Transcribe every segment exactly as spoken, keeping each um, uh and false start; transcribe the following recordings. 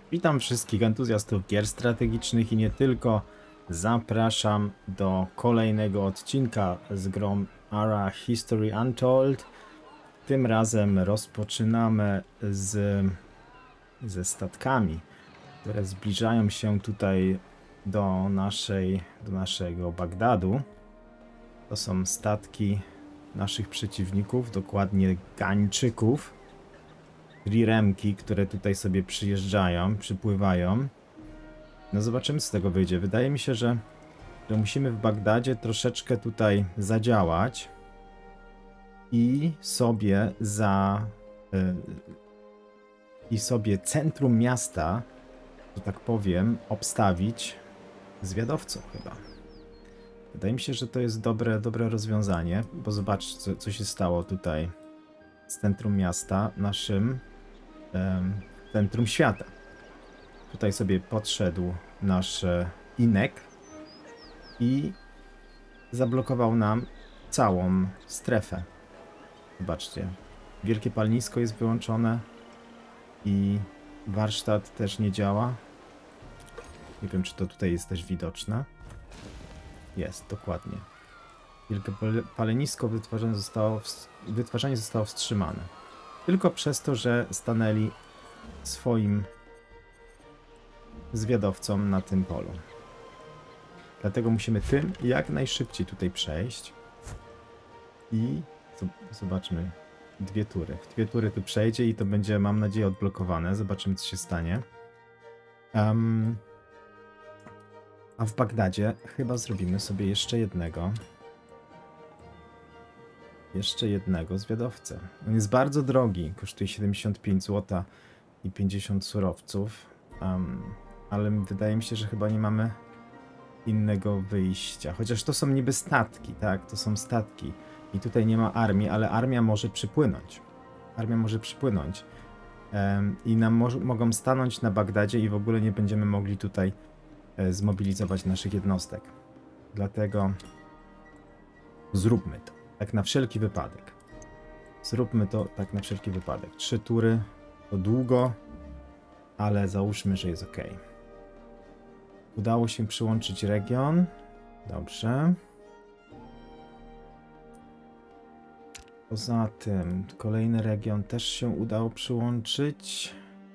Witam wszystkich entuzjastów gier strategicznych i nie tylko. Zapraszam do kolejnego odcinka z grą Ara History Untold. Tym razem rozpoczynamy z, ze statkami, które zbliżają się tutaj do, naszej, do naszego Bagdadu. To są statki naszych przeciwników, dokładnie Gańczyków. Triremki, które tutaj sobie przyjeżdżają, przypływają. No zobaczymy, co z tego wyjdzie. Wydaje mi się, że, że musimy w Bagdadzie troszeczkę tutaj zadziałać i sobie za yy, i sobie centrum miasta, że tak powiem, obstawić zwiadowcą chyba. Wydaje mi się, że to jest dobre, dobre rozwiązanie, bo zobacz, co, co się stało tutaj z centrum miasta, naszym w centrum świata. Tutaj sobie podszedł nasz Inek i zablokował nam całą strefę. Zobaczcie, wielkie palnisko jest wyłączone i warsztat też nie działa. Nie wiem, czy to tutaj jest też widoczne. Jest, dokładnie. Wielkie palenisko wytwarzanie zostało, wytwarzanie zostało wstrzymane. Tylko przez to, że stanęli swoim zwiadowcom na tym polu. Dlatego musimy tym jak najszybciej tutaj przejść. I zobaczmy, dwie tury. W dwie tury tu przejdzie i to będzie, mam nadzieję, odblokowane. Zobaczymy, co się stanie. Um, a w Bagdadzie chyba zrobimy sobie jeszcze jednego. Jeszcze jednego zwiadowcę. On jest bardzo drogi, kosztuje siedemdziesiąt pięć złotych i pięćdziesiąt surowców, um, ale wydaje mi się, że chyba nie mamy innego wyjścia. Chociaż to są niby statki, tak? To są statki i tutaj nie ma armii, ale armia może przypłynąć. Armia może przypłynąć um, i nam mo mogą stanąć na Bagdadzie i w ogóle nie będziemy mogli tutaj e, zmobilizować naszych jednostek. Dlatego zróbmy to. Tak na wszelki wypadek. Zróbmy to tak na wszelki wypadek. Trzy tury to długo, ale załóżmy, że jest ok. Udało się przyłączyć region. Dobrze. Poza tym kolejny region też się udało przyłączyć.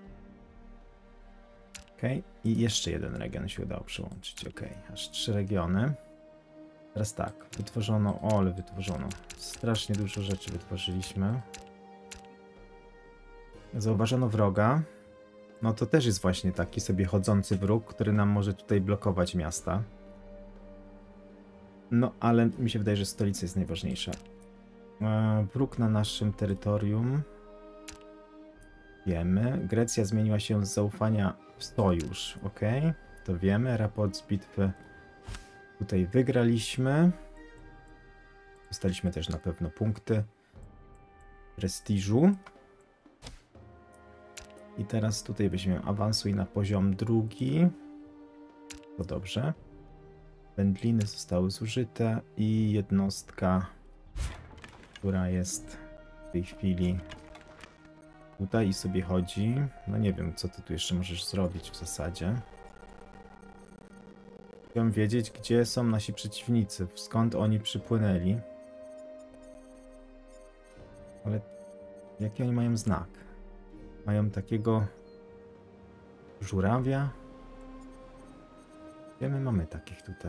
Ok. I jeszcze jeden region się udało przyłączyć. Ok. Aż trzy regiony. Teraz tak, wytworzono, o ale wytworzono, strasznie dużo rzeczy wytworzyliśmy. Zauważono wroga, no to też jest właśnie taki sobie chodzący wróg, który nam może tutaj blokować miasta. No ale mi się wydaje, że stolica jest najważniejsza. E, wróg na naszym terytorium. Wiemy, Grecja zmieniła się z zaufania w sojusz, ok, to wiemy, raport z bitwy. Tutaj wygraliśmy. Dostaliśmy też na pewno punkty prestiżu. I teraz tutaj weźmiemy awansuj na poziom drugi. To dobrze. Wędliny zostały zużyte i jednostka, która jest w tej chwili tutaj i sobie chodzi. No nie wiem, co ty tu jeszcze możesz zrobić w zasadzie. Chciałem wiedzieć, gdzie są nasi przeciwnicy, skąd oni przypłynęli. Ale jaki oni mają znak? Mają takiego żurawia? Gdzie my mamy takich tutaj?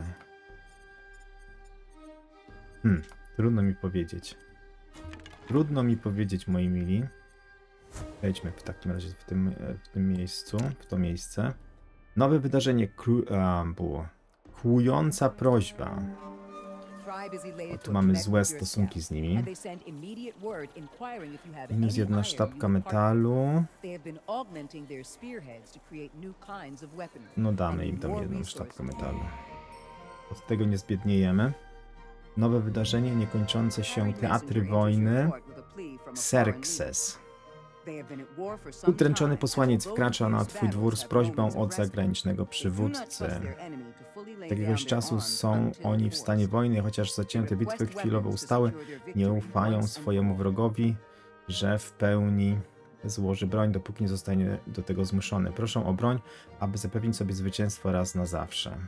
Hmm, trudno mi powiedzieć. Trudno mi powiedzieć, moi mili. Wejdźmy w takim razie w tym, w tym miejscu, w to miejsce. Nowe wydarzenie a, było. Kłująca prośba. O, tu mamy złe stosunki z nimi. Minus jedna sztabka metalu. No damy im tam jedną sztabkę metalu. Od tego nie zbiedniejemy. Nowe wydarzenie, niekończące się teatry wojny. Xerxes. Utręczony posłaniec wkracza na twój dwór z prośbą od zagranicznego przywódcy. Od jakiegoś czasu są oni w stanie wojny, chociaż zacięte bitwy chwilowo ustały, nie ufają swojemu wrogowi, że w pełni złoży broń, dopóki nie zostanie do tego zmuszony. Proszę o broń, aby zapewnić sobie zwycięstwo raz na zawsze.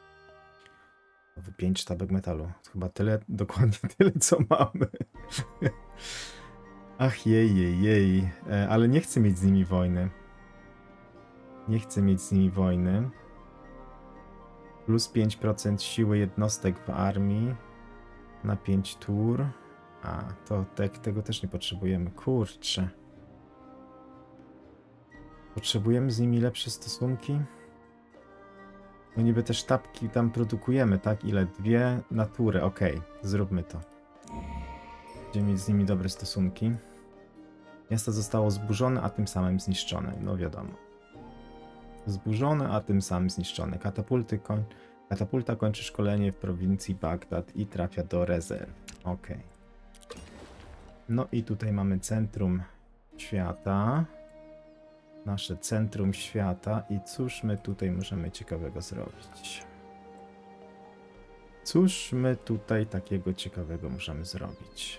pięć sztabek metalu. Chyba tyle, dokładnie tyle, co mamy. Ach, jej, jej, jej. E, ale nie chcę mieć z nimi wojny. Nie chcę mieć z nimi wojny. Plus pięć procent siły jednostek w armii na pięć tur. A, to te, tego też nie potrzebujemy. Kurczę. Potrzebujemy z nimi lepsze stosunki? No niby te sztabki tam produkujemy, tak? Ile? Dwie natury. Okej, okay, zróbmy to. Będziemy mieć z nimi dobre stosunki. Miasto zostało zburzone, a tym samym zniszczone. No wiadomo. Zburzone, a tym samym zniszczone. Katapulty koń... Katapulta kończy szkolenie w prowincji Bagdad i trafia do rezerw. Ok. No i tutaj mamy centrum świata. Nasze centrum świata. I cóż my tutaj możemy ciekawego zrobić? Cóż my tutaj takiego ciekawego możemy zrobić?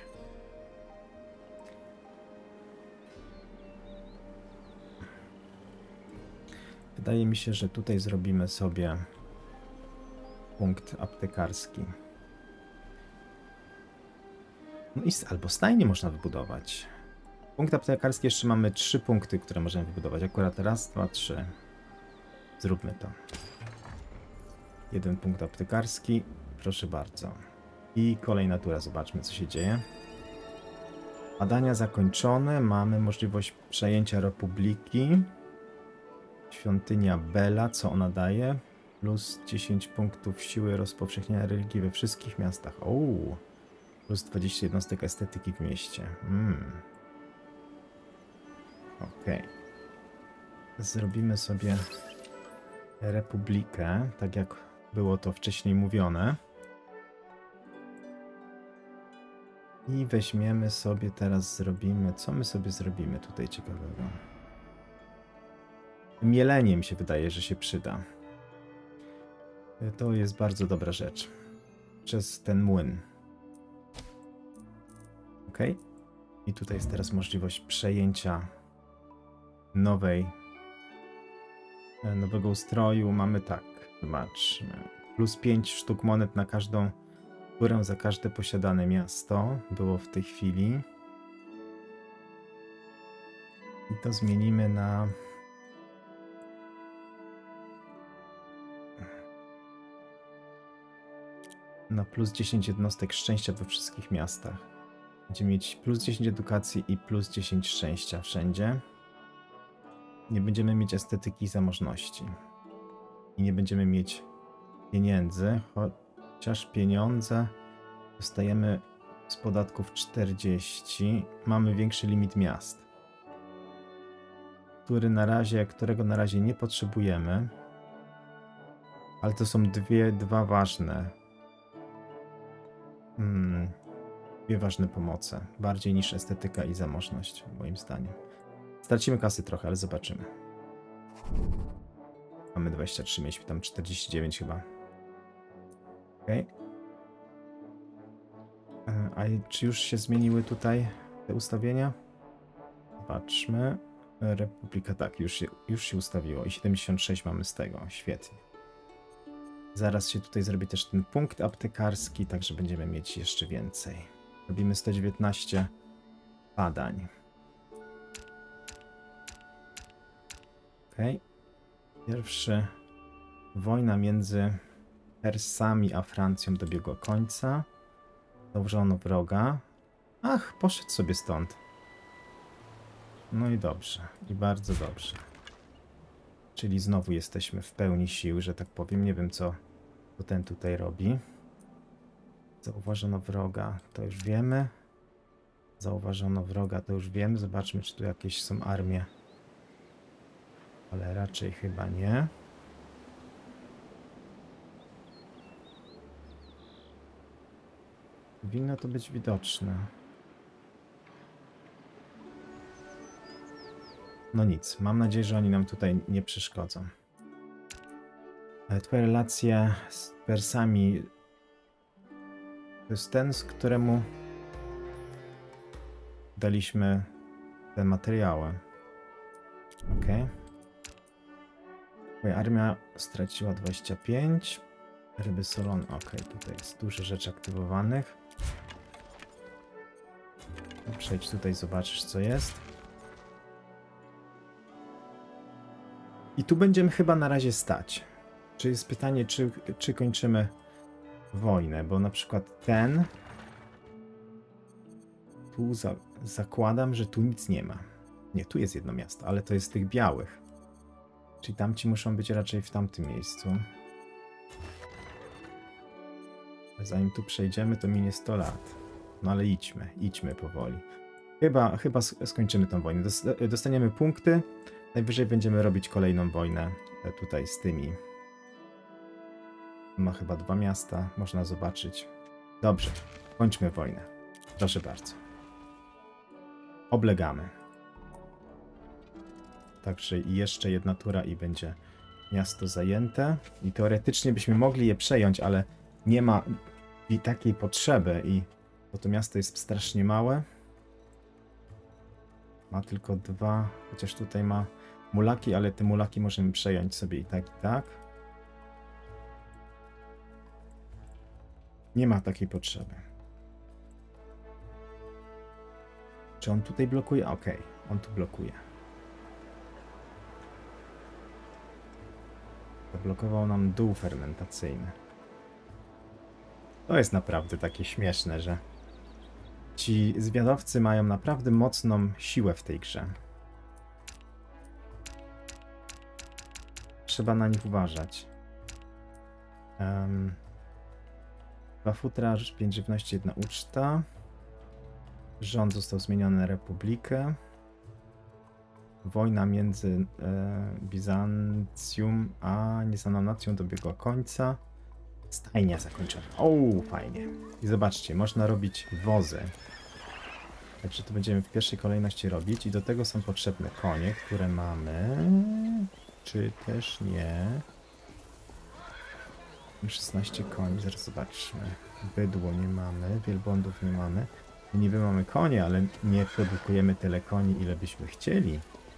Wydaje mi się, że tutaj zrobimy sobie punkt aptekarski. No i albo stajnie można wybudować. Punkt aptekarski jeszcze mamy trzy punkty, które możemy wybudować. Akurat raz, dwa, trzy. Zróbmy to. Jeden punkt aptekarski. Proszę bardzo. I kolejna tura. Zobaczmy, co się dzieje. Badania zakończone. Mamy możliwość przejęcia Republiki. Świątynia Bela. Co ona daje? Plus dziesięć punktów siły rozpowszechniania religii we wszystkich miastach. Ouu. Plus dwadzieścia jednostek estetyki w mieście. Hmm. Okej. Okay. Zrobimy sobie republikę, tak jak było to wcześniej mówione. I weźmiemy sobie teraz, zrobimy... Co my sobie zrobimy tutaj ciekawego? Mielenie mi się wydaje, że się przyda. To jest bardzo dobra rzecz. Przez ten młyn. Ok. I tutaj jest teraz możliwość przejęcia nowej, nowego ustroju. Mamy tak, zobaczmy. Plus pięć sztuk monet na każdą turę za każde posiadane miasto. Było w tej chwili. I to zmienimy na... na plus dziesięć jednostek szczęścia we wszystkich miastach. Będziemy mieć plus dziesięć edukacji i plus dziesięć szczęścia wszędzie. Nie będziemy mieć estetyki i zamożności. I nie będziemy mieć pieniędzy, chociaż pieniądze dostajemy z podatków czterdzieści. Mamy większy limit miast, który na razie, którego na razie nie potrzebujemy. Ale to są dwie, dwa ważne. Hmm, dwie ważne pomoce. Bardziej niż estetyka i zamożność, moim zdaniem. Stracimy kasy trochę, ale zobaczymy. Mamy dwadzieścia trzy, mieliśmy tam czterdzieści dziewięć chyba. Okej. Okay. A czy już się zmieniły tutaj te ustawienia? Zobaczmy. Republika, tak, już się, już się ustawiło. I siedemdziesiąt sześć mamy z tego. Świetnie. Zaraz się tutaj zrobi też ten punkt aptekarski, także będziemy mieć jeszcze więcej. Robimy sto dziewiętnaście badań. Okej. Okay. Pierwszy. Wojna między Persami a Francją dobiegła końca. Założono wroga. Ach, poszedł sobie stąd. No i dobrze. I bardzo dobrze. Czyli znowu jesteśmy w pełni sił, że tak powiem. Nie wiem, co, co ten tutaj robi. Zauważono wroga, to już wiemy. Zauważono wroga, to już wiemy. Zobaczmy, czy tu jakieś są armie. Ale raczej chyba nie. Powinno to być widoczne. No nic, mam nadzieję, że oni nam tutaj nie przeszkodzą. Ale twoje relacje z Persami to jest ten, z któremu daliśmy te materiały. Ok. Moja armia straciła dwadzieścia pięć. Ryby solone. Ok, tutaj jest dużo rzeczy aktywowanych. Przejdź tutaj, zobaczysz co jest. I tu będziemy chyba na razie stać. Czy jest pytanie, czy, czy kończymy wojnę, bo na przykład ten... Tu za, zakładam, że tu nic nie ma. Nie, tu jest jedno miasto, ale to jest tych białych. Czyli tamci muszą być raczej w tamtym miejscu. Zanim tu przejdziemy, to minie sto lat. No ale idźmy, idźmy powoli. Chyba, chyba skończymy tą wojnę. Dostaniemy punkty. Najwyżej będziemy robić kolejną wojnę tutaj z tymi. Ma chyba dwa miasta, można zobaczyć. Dobrze, kończmy wojnę. Proszę bardzo. Oblegamy. Także jeszcze jedna tura i będzie miasto zajęte. I teoretycznie byśmy mogli je przejąć, ale nie ma i takiej potrzeby, i bo to miasto jest strasznie małe. Ma tylko dwa, chociaż tutaj ma mulaki, ale te mulaki możemy przejąć sobie i tak, i tak. Nie ma takiej potrzeby. Czy on tutaj blokuje? Okej, okay, on tu blokuje. Zablokował nam dół fermentacyjny. To jest naprawdę takie śmieszne, że ci zwiadowcy mają naprawdę mocną siłę w tej grze. Trzeba na nich uważać. Um, dwa futra, pięć żywności, jedna uczta. Rząd został zmieniony na republikę. Wojna między e, Bizancjum a nieznaną nacją dobiegła końca. Stajnia zakończona. O, fajnie. I zobaczcie, można robić wozy. Także to będziemy w pierwszej kolejności robić. I do tego są potrzebne konie, które mamy. Czy też nie? szesnaście koni, zaraz zobaczmy. Bydło nie mamy, wielbłądów nie mamy. My niby mamy konie, ale nie produkujemy tyle koni, ile byśmy chcieli.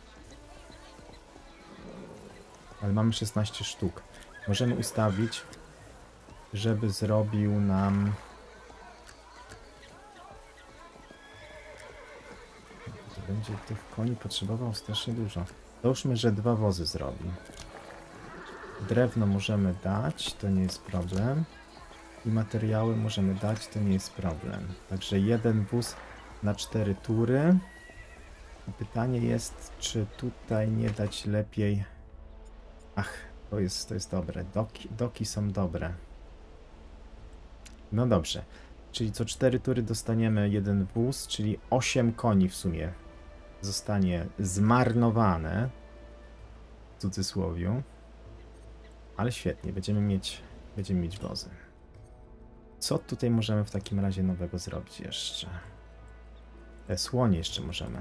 Ale mamy szesnaście sztuk. Możemy ustawić, żeby zrobił nam... To będzie tych koni potrzebował strasznie dużo. Załóżmy, że dwa wozy zrobi. Drewno możemy dać, to nie jest problem. I materiały możemy dać, to nie jest problem. Także jeden wóz na cztery tury. I pytanie jest, czy tutaj nie dać lepiej... Ach, to jest, to jest dobre. Doki, doki są dobre. No dobrze. Czyli co cztery tury dostaniemy jeden wóz, czyli osiem koni w sumie zostanie zmarnowane. W cudzysłowiu. Ale świetnie, będziemy mieć, będziemy mieć wozy. Co tutaj możemy w takim razie nowego zrobić jeszcze? E, słonie jeszcze możemy.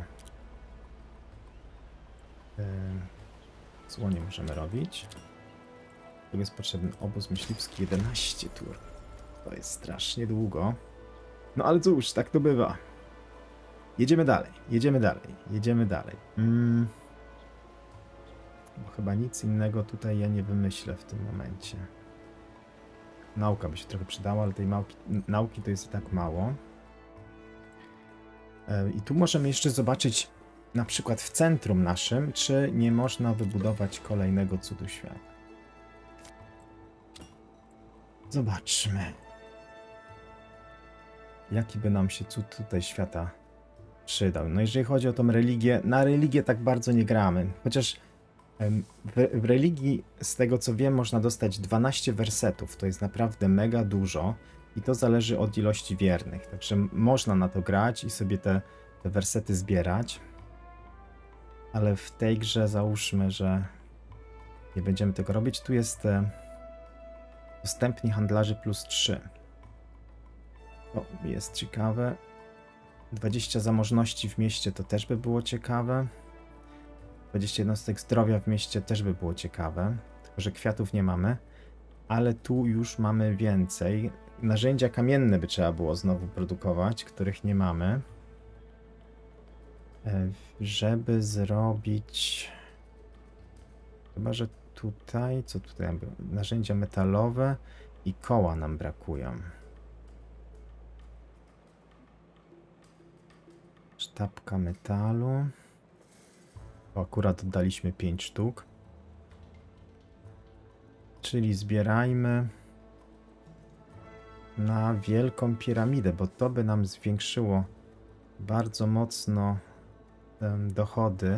E, słonie możemy robić. Tu jest potrzebny obóz myśliwski, jedenaście tur. To jest strasznie długo. No ale cóż, tak to bywa. Jedziemy dalej, jedziemy dalej, jedziemy dalej. Mm. Bo chyba nic innego tutaj ja nie wymyślę w tym momencie. Nauka by się trochę przydała, ale tej nauki, nauki to jest i tak mało. I tu możemy jeszcze zobaczyć na przykład w centrum naszym, czy nie można wybudować kolejnego cudu świata. Zobaczmy. Jaki by nam się cud tutaj świata przydał. No jeżeli chodzi o tą religię, na religię tak bardzo nie gramy. Chociaż w, w religii, z tego co wiem, można dostać dwanaście wersetów. To jest naprawdę mega dużo. I to zależy od ilości wiernych. Także można na to grać i sobie te, te wersety zbierać. Ale w tej grze załóżmy, że nie będziemy tego robić. Tu jest e, dostępni handlarzy plus trzy. To jest ciekawe. dwadzieścia zamożności w mieście to też by było ciekawe. dwadzieścia jednostek zdrowia w mieście też by było ciekawe. Tylko że kwiatów nie mamy. Ale tu już mamy więcej. Narzędzia kamienne by trzeba było znowu produkować, których nie mamy. Żeby zrobić Chyba, że tutaj, co tutaj było? Narzędzia metalowe i koła nam brakują. Sztabka metalu. O, akurat oddaliśmy pięć sztuk. Czyli zbierajmy na wielką piramidę, bo to by nam zwiększyło bardzo mocno um, dochody.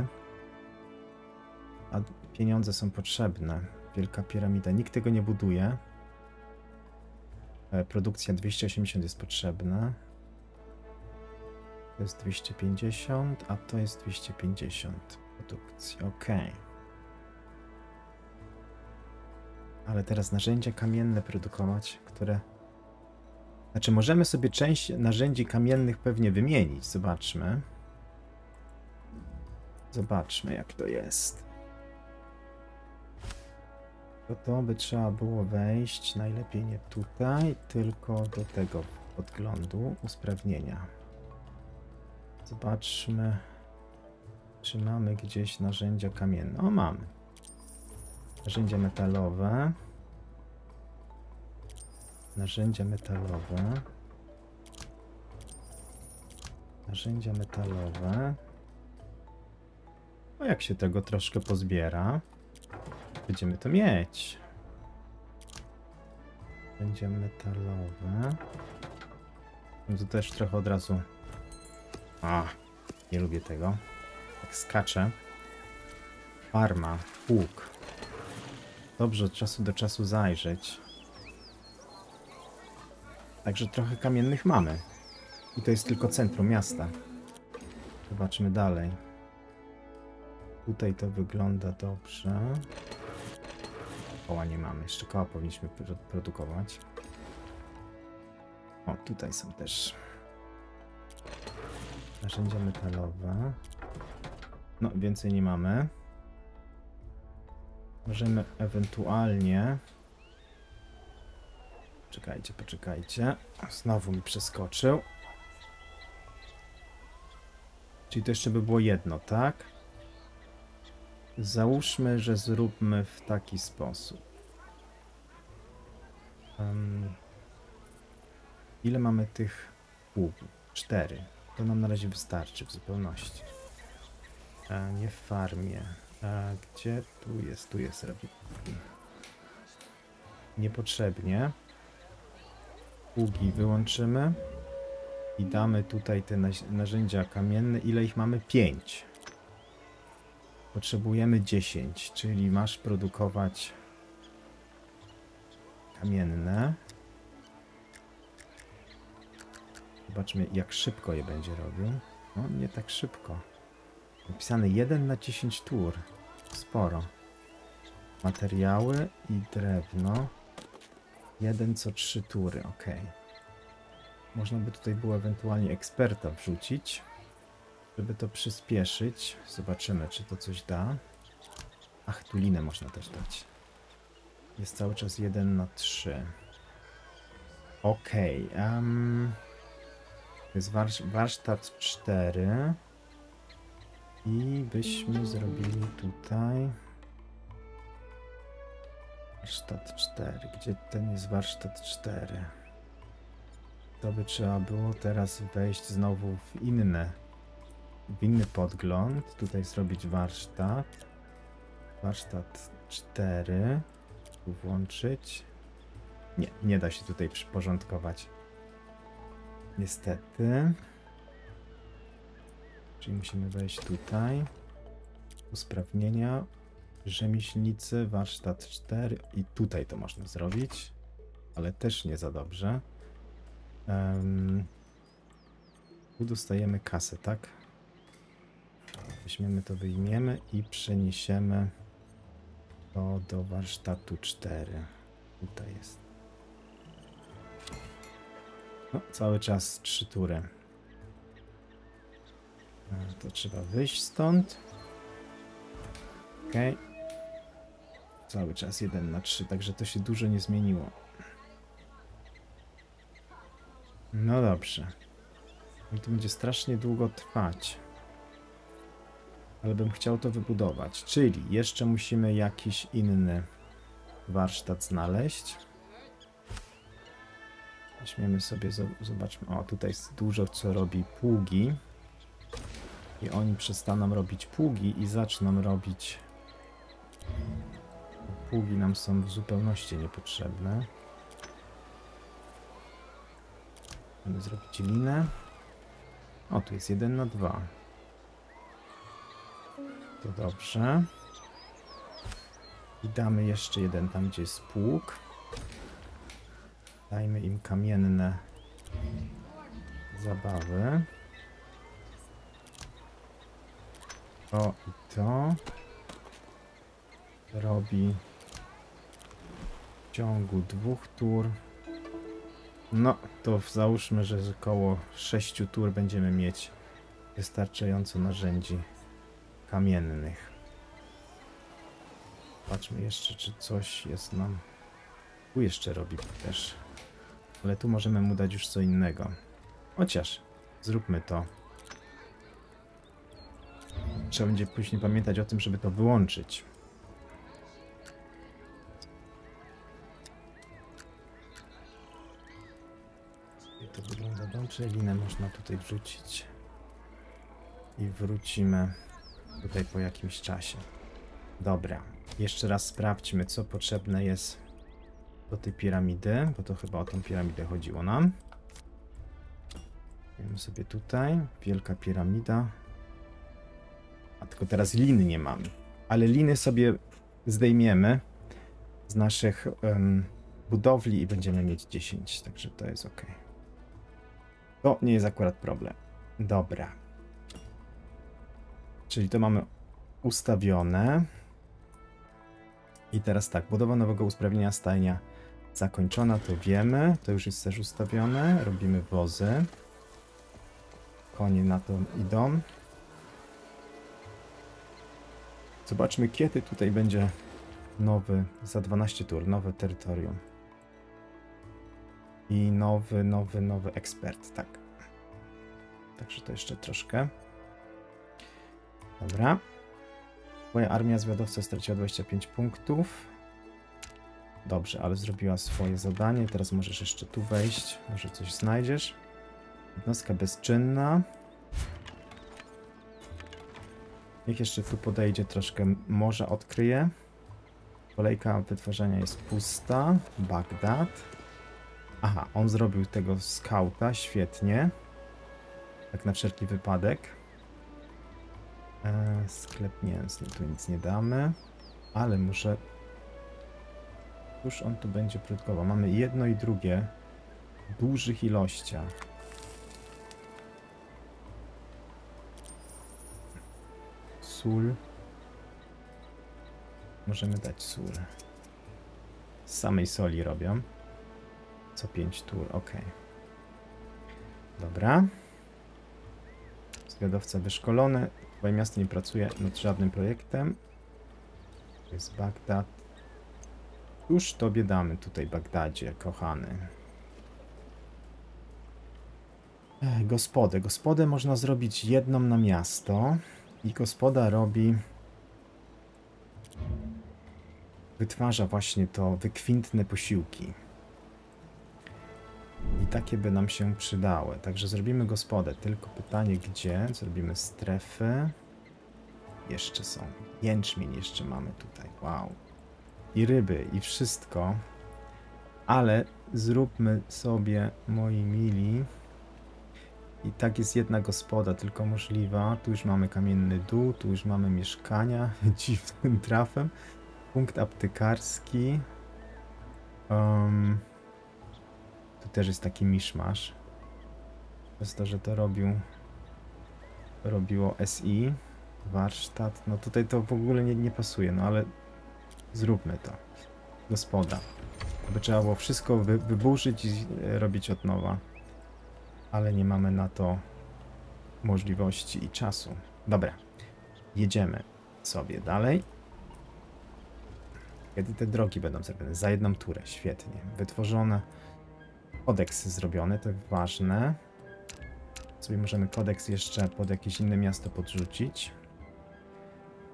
A pieniądze są potrzebne. Wielka piramida. Nikt tego nie buduje. E, produkcja dwieście osiemdziesiąt jest potrzebna. To jest dwieście pięćdziesiąt, a to jest dwieście pięćdziesiąt produkcji. Ok. Ale teraz narzędzia kamienne produkować, które... Znaczy możemy sobie część narzędzi kamiennych pewnie wymienić. Zobaczmy. Zobaczmy, jak to jest. To to by trzeba było wejść, najlepiej nie tutaj, tylko do tego podglądu usprawnienia. Zobaczmy, czy mamy gdzieś narzędzia kamienne. O, mamy. Narzędzia metalowe. Narzędzia metalowe. Narzędzia metalowe. No jak się tego troszkę pozbiera, będziemy to mieć. Narzędzia metalowe. No to też trochę od razu... A, nie lubię tego. Tak skacze. Farma, łuk. Dobrze od czasu do czasu zajrzeć. Także trochę kamiennych mamy. I to jest tylko centrum miasta. Zobaczmy dalej. Tutaj to wygląda dobrze. Koła nie mamy. Jeszcze koła powinniśmy produkować. O, tutaj są też narzędzia metalowe. No, więcej nie mamy. Możemy ewentualnie... Czekajcie, poczekajcie. Znowu mi przeskoczył. Czyli to jeszcze by było jedno, tak? Załóżmy, że zróbmy w taki sposób. Um, ile mamy tych pługów? Cztery. To nam na razie wystarczy w zupełności. A nie w farmie. A gdzie? Tu jest, tu jest robię. Niepotrzebnie. Pługi wyłączymy. I damy tutaj te narzędzia kamienne. Ile ich mamy? Pięć. Potrzebujemy dziesięć, czyli masz produkować kamienne. Zobaczmy, jak szybko je będzie robił. No, nie tak szybko. Napisane jeden na dziesięć tur. Sporo. Materiały i drewno. jeden co trzy tury, ok. Można by tutaj było ewentualnie eksperta wrzucić, żeby to przyspieszyć. Zobaczymy, czy to coś da. Ach, tu linę można też dać. Jest cały czas jeden na trzy. Ok. Um, to jest warsz warsztat cztery. I byśmy zrobili tutaj... Warsztat cztery. Gdzie ten jest warsztat cztery? To by trzeba było teraz wejść znowu w inne, w inny podgląd. Tutaj zrobić warsztat. Warsztat cztery. Tu włączyć. Nie, nie da się tutaj przyporządkować. Niestety. Czyli musimy wejść tutaj. Usprawnienia. Rzemieślnicy, warsztat cztery. I tutaj to można zrobić. Ale też nie za dobrze. Um, tu dostajemy kasę, tak? Weźmiemy to, wyjmiemy i przeniesiemy to do warsztatu cztery. Tutaj jest. No, cały czas trzy tury. To trzeba wyjść stąd. Ok. Cały czas jeden na trzy, także to się dużo nie zmieniło. No dobrze. I to będzie strasznie długo trwać. ale bym chciał to wybudować. Czyli jeszcze musimy jakiś inny warsztat znaleźć. Weźmiemy sobie, zobaczmy. O, tutaj jest dużo co robi pługi. I oni przestaną robić pługi i zaczną robić... Pługi nam są w zupełności niepotrzebne. Będę zrobić linę. O, tu jest jeden na dwa. To dobrze. I damy jeszcze jeden tam, gdzie jest pług. Dajmy im kamienne zabawy. To i to robi w ciągu dwóch tur. No, to załóżmy, że około sześciu tur będziemy mieć wystarczająco narzędzi kamiennych. Patrzmy jeszcze, czy coś jest nam... Tu jeszcze robi też. Ale tu możemy mu dać już co innego. Chociaż, zróbmy to. Trzeba będzie później pamiętać o tym, żeby to wyłączyć. I to wygląda dobrze. Linę można tutaj wrzucić. I wrócimy tutaj po jakimś czasie. Dobra. Jeszcze raz sprawdźmy, co potrzebne jest do tej piramidy, bo to chyba o tą piramidę chodziło nam. Wiemy sobie tutaj. Wielka piramida. A tylko teraz liny nie mamy. Ale liny sobie zdejmiemy z naszych um, budowli i będziemy mieć dziesięć. Także to jest ok. To nie jest akurat problem. Dobra. Czyli to mamy ustawione. I teraz tak. Budowa nowego usprawnienia stajnia zakończona. To wiemy. To już jest też ustawione. Robimy wozy. Konie na to idą. Zobaczmy, kiedy tutaj będzie nowy, za dwanaście tur, nowe terytorium. I nowy, nowy, nowy ekspert, tak. Także to jeszcze troszkę. Dobra. Twoja armia zwiadowca straciła dwadzieścia pięć punktów. Dobrze, ale zrobiła swoje zadanie. Teraz możesz jeszcze tu wejść. Może coś znajdziesz. Jednostka bezczynna. Niech jeszcze tu podejdzie, troszkę morza odkryje. Kolejka wytwarzania jest pusta. Bagdad. Aha, on zrobił tego skauta, świetnie. Tak na wszelki wypadek. Eee, sklep mięsny, tu nic nie damy. Ale muszę... Cóż on tu będzie produkował? Mamy jedno i drugie w dużych ilościach. Sól. Możemy dać sól. Z samej soli robią. Co pięć tur, ok. Dobra. Zwiadowca wyszkolony. Twoje miasto nie pracuje nad żadnym projektem. To jest Bagdad. Już tobie damy tutaj, Bagdadzie, kochany. Ech, gospodę. Gospodę można zrobić jedną na miasto. I gospoda robi... Wytwarza właśnie to wykwintne posiłki. I takie by nam się przydały. Także zrobimy gospodę. Tylko pytanie gdzie? Zrobimy strefy. Jeszcze są. Jęczmień jeszcze mamy tutaj. Wow. I ryby, i wszystko. Ale zróbmy sobie, moi mili... I tak jest jedna gospoda, tylko możliwa. Tu już mamy kamienny dół, tu już mamy mieszkania. Dziwnym trafem. Punkt aptekarski. Um, tu też jest taki miszmasz. Przez to, że to robił, robiło S I. Warsztat. No tutaj to w ogóle nie, nie pasuje, no ale zróbmy to. Gospoda. By trzeba było wszystko wy, wyburzyć i robić od nowa. Ale nie mamy na to możliwości i czasu. Dobra, jedziemy sobie dalej. Kiedy te drogi będą zrobione? Za jedną turę, świetnie. Wytworzone. Kodeks zrobiony, to ważne. Sobie możemy kodeks jeszcze pod jakieś inne miasto podrzucić.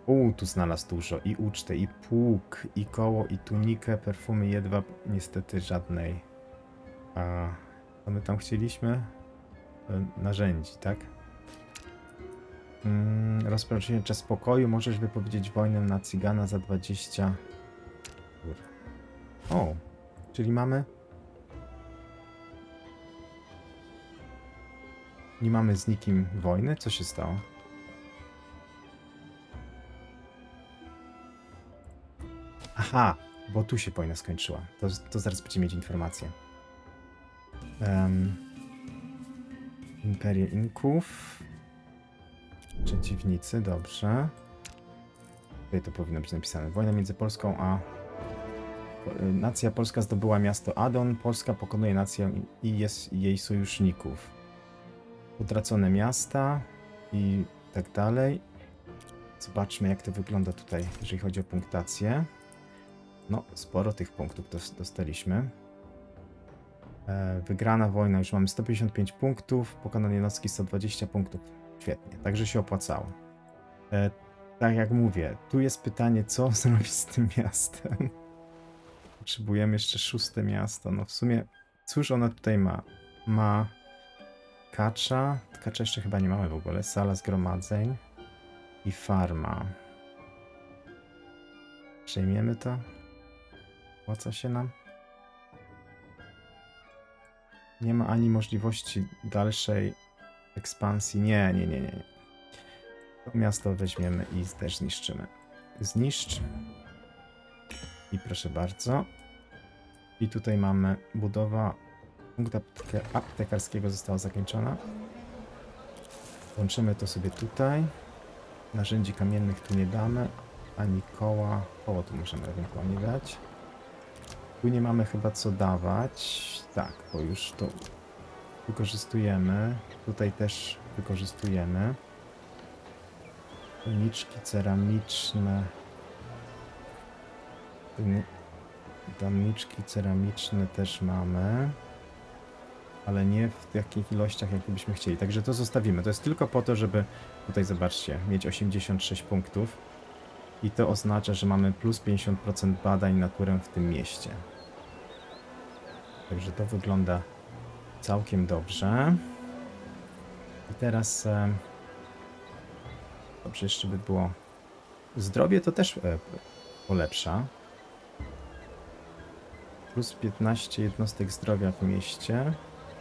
U, tu znalazł dużo. I ucztę, i pług, i koło, i tunikę, perfumy, jedwab. Niestety żadnej. A co my tam chcieliśmy? E, Narzędzi, tak? Mm, rozpoczęcie spokoju. Możesz wypowiedzieć wojnę na Cygana za dwadzieścia. O, czyli mamy... Nie mamy z nikim wojny? Co się stało? Aha, bo tu się wojna skończyła. To, to zaraz będziemy mieć informację. Um, Imperium Inków. Przeciwnicy, dobrze. Tutaj to powinno być napisane. Wojna między Polską a... Nacja polska zdobyła miasto Adon. Polska pokonuje nację i jest jej sojuszników. Utracone miasta i tak dalej. Zobaczmy, jak to wygląda tutaj, jeżeli chodzi o punktację. No, sporo tych punktów dostaliśmy. E, wygrana wojna, już mamy sto pięćdziesiąt pięć punktów, pokonanie jednostki sto dwadzieścia punktów. Świetnie, także się opłacało. E, tak jak mówię, tu jest pytanie, co zrobić z tym miastem. Potrzebujemy jeszcze szóste miasto. No w sumie, cóż ona tutaj ma? Ma kacza. Kacza jeszcze chyba nie mamy w ogóle. Sala zgromadzeń i farma. Przejmiemy to? Opłaca się nam? Nie ma ani możliwości dalszej ekspansji. Nie, nie, nie, nie. To miasto weźmiemy i też zniszczymy. Zniszcz. I proszę bardzo. I tutaj mamy budowa punktu aptekarskiego została zakończona. Łączymy to sobie tutaj. Narzędzi kamiennych tu nie damy. Ani koła. Koło tu możemy ewentualnie dać. Tu nie mamy chyba co dawać. Tak, bo już to wykorzystujemy. Tutaj też wykorzystujemy. Doniczki ceramiczne. Doniczki ceramiczne też mamy. Ale nie w takich ilościach, jakie byśmy chcieli. Także to zostawimy. To jest tylko po to, żeby tutaj, zobaczcie, mieć osiemdziesiąt sześć punktów. I to oznacza, że mamy plus pięćdziesiąt procent badań naturę w tym mieście. Także to wygląda całkiem dobrze. I teraz... E, dobrze, jeszcze by było... Zdrowie to też e, polepsza. Plus piętnaście jednostek zdrowia w mieście.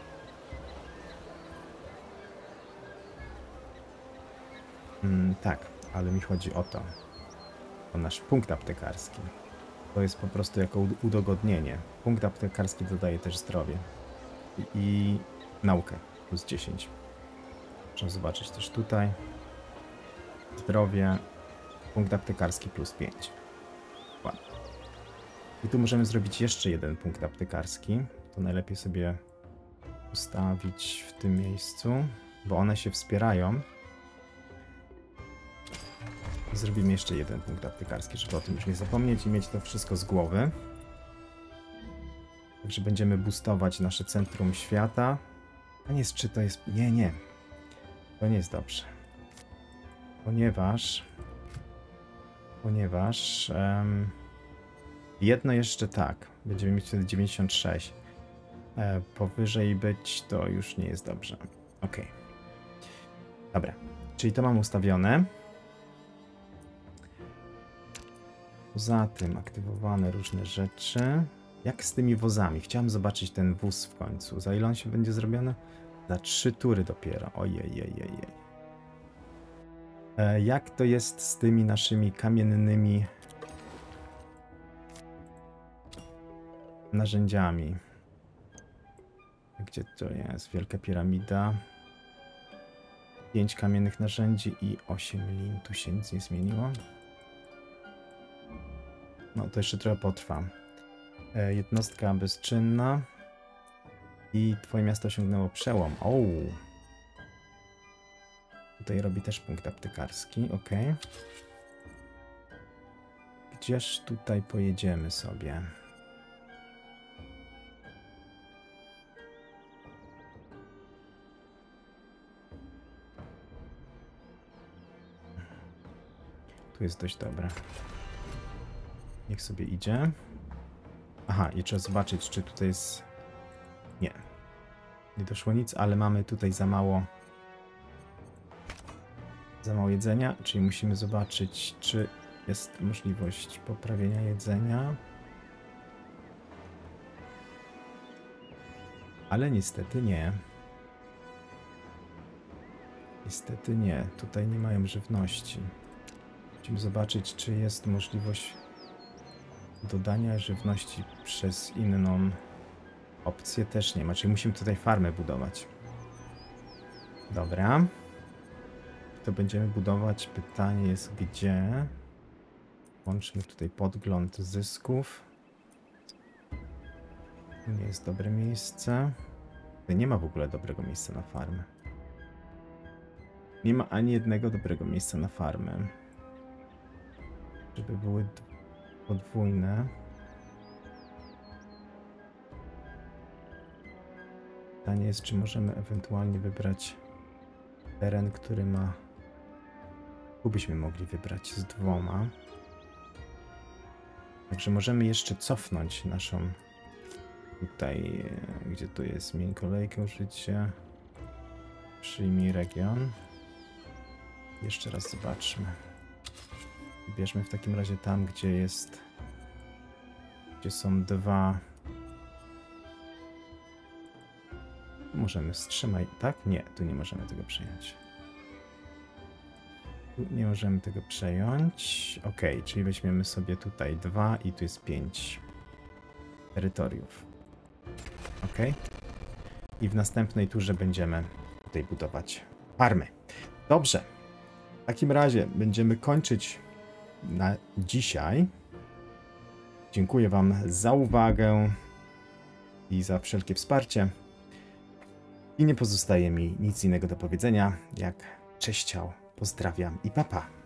Mm, tak, ale mi chodzi o to. O nasz punkt aptekarski. To jest po prostu jako udogodnienie. Punkt aptekarski dodaje też zdrowie. I, i naukę plus dziesięć. Można zobaczyć też tutaj. Zdrowie. Punkt aptekarski plus pięć. Ładnie. I tu możemy zrobić jeszcze jeden punkt aptekarski. To najlepiej sobie ustawić w tym miejscu, bo one się wspierają. Zrobimy jeszcze jeden punkt aptekarski, żeby o tym już nie zapomnieć i mieć to wszystko z głowy. Także będziemy boostować nasze centrum świata. A nie, czy to jest... Nie, nie. To nie jest dobrze. Ponieważ... Ponieważ... Um, jedno jeszcze tak. Będziemy mieć wtedy dziewięćdziesiąt sześć. E, powyżej być to już nie jest dobrze. Ok. Dobra. Czyli to mam ustawione. Poza tym aktywowane różne rzeczy. Jak z tymi wozami? Chciałem zobaczyć ten wóz w końcu. Za ile on się będzie zrobiony? Za trzy tury dopiero. Ojej, ojej, ojej. E, jak to jest z tymi naszymi kamiennymi narzędziami? Gdzie to jest? Wielka piramida. pięć kamiennych narzędzi i osiem lin. Tu się nic nie zmieniło. No to jeszcze trochę potrwa. E, jednostka bezczynna. I twoje miasto osiągnęło przełom. O. Tutaj robi też punkt aptekarski. Ok. Gdzież tutaj pojedziemy sobie? Tu tu jest dość dobre. Niech sobie idzie. Aha, i trzeba zobaczyć, czy tutaj jest... Nie. Nie doszło nic, ale mamy tutaj za mało... Za mało jedzenia, czyli musimy zobaczyć, czy jest możliwość poprawienia jedzenia. Ale niestety nie. Niestety nie. Tutaj nie mają żywności. Musimy zobaczyć, czy jest możliwość dodania żywności przez inną opcję. Też nie ma, czyli musimy tutaj farmę budować. Dobra. To będziemy budować. Pytanie jest gdzie. Włączmy tutaj podgląd zysków. To nie jest dobre miejsce. Tutaj nie ma w ogóle dobrego miejsca na farmę. Nie ma ani jednego dobrego miejsca na farmę. Żeby były podwójne. Pytanie jest, czy możemy ewentualnie wybrać teren, który ma... Tu byśmy mogli wybrać z dwoma. Także możemy jeszcze cofnąć naszą... Tutaj, gdzie tu jest miękkolejkę użycie. Przyjmij region. Jeszcze raz zobaczmy. Wybierzmy w takim razie tam, gdzie jest... Gdzie są dwa... Możemy wstrzymać, tak? Nie, tu nie możemy tego przejąć. Tu nie możemy tego przejąć. Ok, czyli weźmiemy sobie tutaj dwa i tu jest pięć terytoriów. Ok. I w następnej turze będziemy tutaj budować farmy. Dobrze. W takim razie będziemy kończyć na dzisiaj. Dziękuję Wam za uwagę i za wszelkie wsparcie. I nie pozostaje mi nic innego do powiedzenia, jak cześć, ciao, pozdrawiam i pa pa.